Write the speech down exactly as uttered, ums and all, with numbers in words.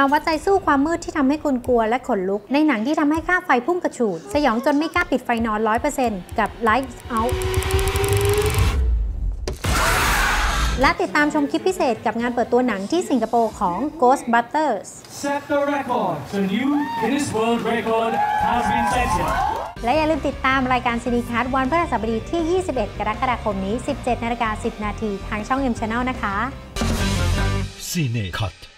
มาวัดใจสู้ความมืดที่ทำให้คุณกลัวและขนลุกในหนังที่ทำให้ค่าไฟพุ่งกระฉูดสยองจนไม่กล้าปิดไฟนอน ร้อยเปอร์เซ็นต์ กับ Lights Out และติดตามชมคลิปพิเศษกับงานเปิดตัวหนังที่สิงคโปร์ของ Ghostbusters Set the record. The new Guinness World Record has been set. และอย่าลืมติดตามรายการซีนีคัสวันพฤหัสบดีที่ ยี่สิบเอ็ด กรกฎาคมนี้ สิบเจ็ดนาฬิกาสิบนาทีทางช่อง เอ็ม Channel นะคะ Cine Cut